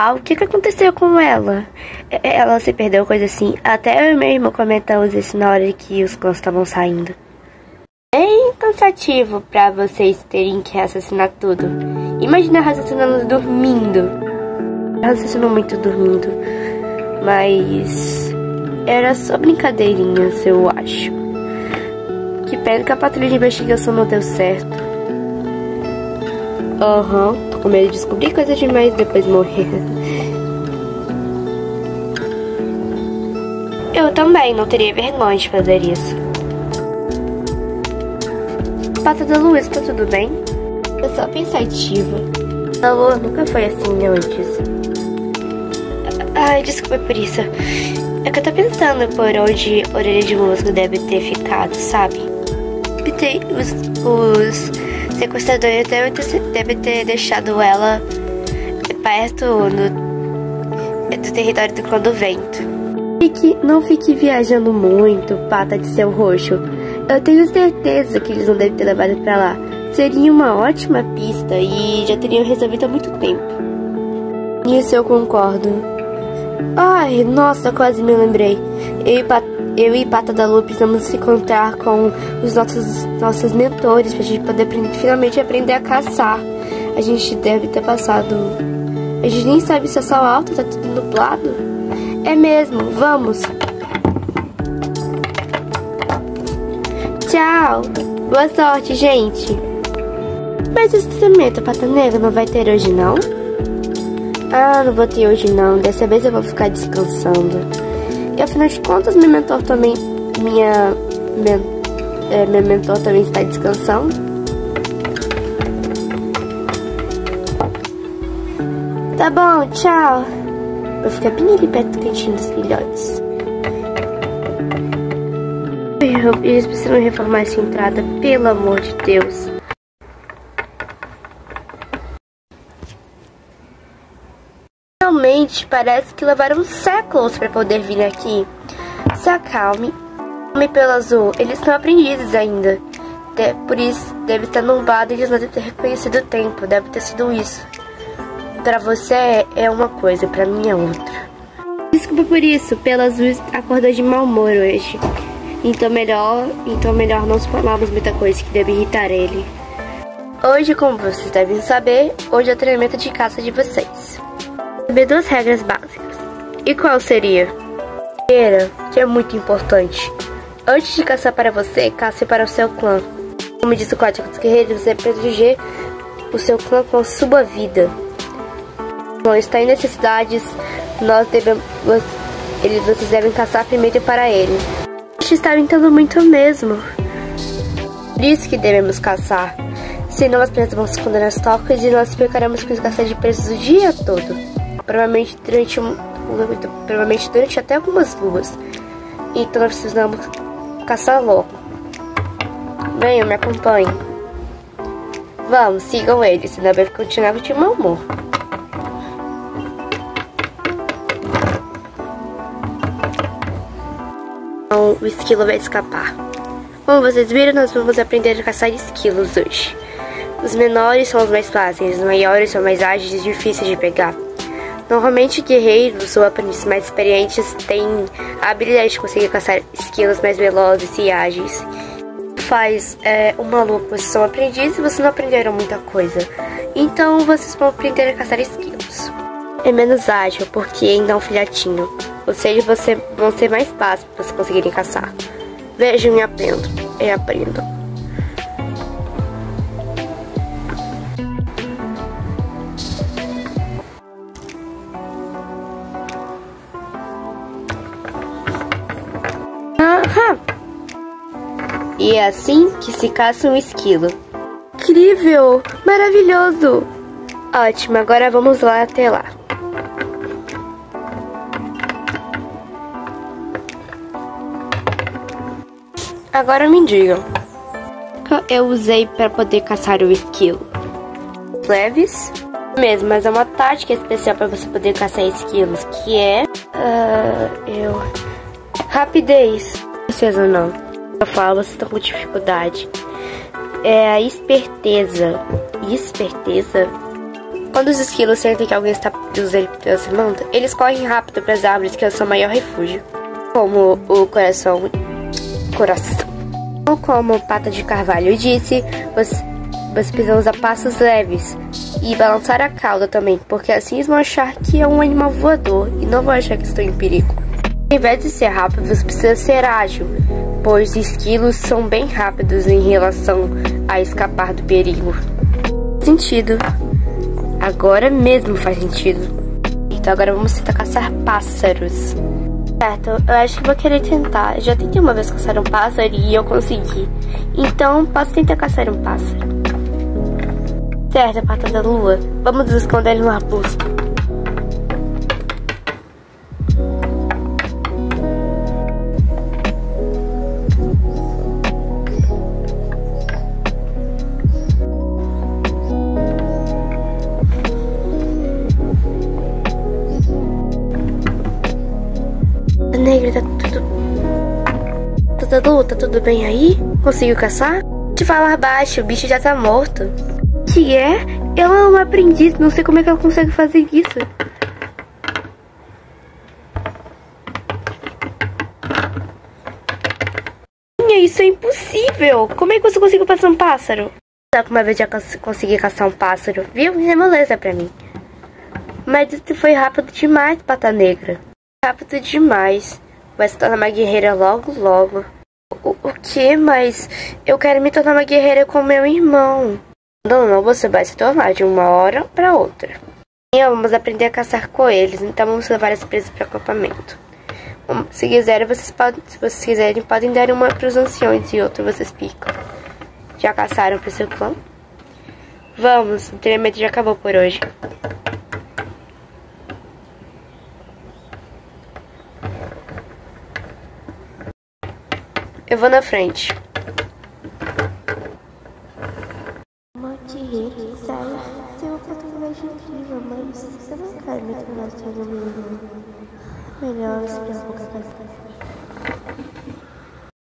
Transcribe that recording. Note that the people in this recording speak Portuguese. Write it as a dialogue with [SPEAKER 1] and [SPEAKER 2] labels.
[SPEAKER 1] Uau, o que aconteceu com ela? Ela se perdeu, coisa assim. Até eu mesmo comentamos isso na hora que os clãs estavam saindo. Bem cansativo pra vocês terem que raciocinar tudo. Imagina raciocinando dormindo. Raciocinou muito dormindo. Mas era só brincadeirinhas, eu acho. Que pena que a patrulha de investigação não deu certo. Tô com medo de descobrir coisa demais e depois morrer. Eu também não teria vergonha de fazer isso. Pata da Lua, está tudo bem? Eu sou pensativa. A Lua nunca foi assim antes. Ai, desculpa por isso. É que eu tô pensando por onde a orelha de musgo deve ter ficado, sabe? Os sequestradores devem ter deixado ela perto do território do Clã do Vento. Não fique viajando muito, pata de seu roxo. Eu tenho certeza que eles não devem ter levado pra lá. Seria uma ótima pista e já teriam resolvido há muito tempo. Nisso eu concordo. Ai, nossa, quase me lembrei. Eu e Pata da Lua precisamos se encontrar com os nossos mentores pra gente poder finalmente aprender a caçar. A gente deve ter passado... A gente nem sabe se é sol alto, tá tudo nublado. É mesmo, vamos. Tchau. Boa sorte, gente. Mas esse treinamento, Pata Negra, não vai ter hoje, não? Ah, não vou ter hoje, não. Dessa vez eu vou ficar descansando. E afinal de contas, meu mentor também... Meu mentor também está descansando. Tá bom, tchau. Vou ficar bem ali perto do cantinho dos filhotes. Eles precisam reformar essa entrada, pelo amor de Deus. Realmente, parece que levaram séculos para poder vir aqui. Se acalme. Homem pelo azul, eles são aprendizes ainda. Por isso, deve estar nublado e eles não devem ter reconhecido o tempo. Deve ter sido isso. Pra você é uma coisa, pra mim é outra. Desculpa por isso, pelo azul acordou de mau humor hoje. Então melhor não falarmos muita coisa que deve irritar ele. Hoje, como vocês devem saber, hoje é o treinamento de caça de vocês. Saber 2 regras básicas. E qual seria? Primeira, que é muito importante. Antes de caçar para você, caça para o seu clã. Como diz o Código dos Guerreiros, você deve proteger o seu clã com a sua vida. Quando está em necessidades, vocês devem caçar primeiro para ele. Está brincando muito mesmo. Por isso que devemos caçar. Senão as presas vão se esconder nas tocas e nós ficaremos com escassez de preços o dia todo. Provavelmente durante até algumas luas. Então nós precisamos caçar logo. Venham, me acompanhem. Vamos, sigam eles, senão vai continuar com o mau humor. Então, o esquilo vai escapar. Como vocês viram, nós vamos aprender a caçar esquilos hoje. Os menores são os mais fáceis, os maiores são mais ágeis e difíceis de pegar. Normalmente, guerreiros ou aprendizes mais experientes têm a habilidade de conseguir caçar esquilos mais velozes e ágeis. Faz uma lua que vocês são aprendizes e vocês não aprenderam muita coisa. Então, vocês vão aprender a caçar esquilos. É menos ágil, porque ainda é um filhotinho. Ou seja, vão ser mais fáceis para vocês conseguirem caçar. Vejam e aprendam. E é assim que se caça um esquilo. Incrível! Maravilhoso! Ótimo, agora vamos lá até lá. Agora me digam, eu usei para poder caçar o esquilo. Leves? Mesmo, mas é uma tática especial para você poder caçar esquilos, que é... rapidez. Vocês ou não? Eu falo, vocês estão com dificuldade. É a esperteza. Esperteza? Quando os esquilos sentem que alguém está rápidos eles mandam, eles correm rápido para as árvores, que é o seu maior refúgio. Como o coração. Como Pata de Carvalho disse, você precisa usar passos leves e balançar a cauda também, porque assim eles vão achar que é um animal voador e não vão achar que estão em perigo. Ao invés de ser rápido, você precisa ser ágil, pois esquilos são bem rápidos em relação a escapar do perigo. Faz sentido. Agora mesmo faz sentido. Então agora vamos tentar caçar pássaros. Certo, eu acho que vou querer tentar. Eu já tentei uma vez caçar um pássaro e eu consegui. Então posso tentar caçar um pássaro. Certo, Pata da Lua. Vamos nos esconder no arbusto. Negra, tá tudo bem aí? Conseguiu caçar? Te falar baixo, o bicho já tá morto. Que é? Ela é uma aprendiz, não sei como é que ela consegue fazer isso. Isso é impossível! Como é que você conseguiu caçar um pássaro? Só que uma vez já consegui caçar um pássaro, viu? Isso é moleza pra mim. Mas isso foi rápido demais, Pata Negra. Rápido demais. Vai se tornar uma guerreira logo, logo. O que? Mas eu quero me tornar uma guerreira com meu irmão. Não, você vai se tornar de uma hora para outra. E vamos aprender a caçar coelhos, então vamos levar as presas para o acampamento. Se vocês quiserem, podem dar uma para os anciões e outra vocês picam. Já caçaram para o seu clã? Vamos, o treinamento já acabou por hoje. Eu vou na frente. Uma guerreira, sai. Tem uma oportunidade incrível, mas você não quer me tornar seu inimigo. Melhor esperar um pouco.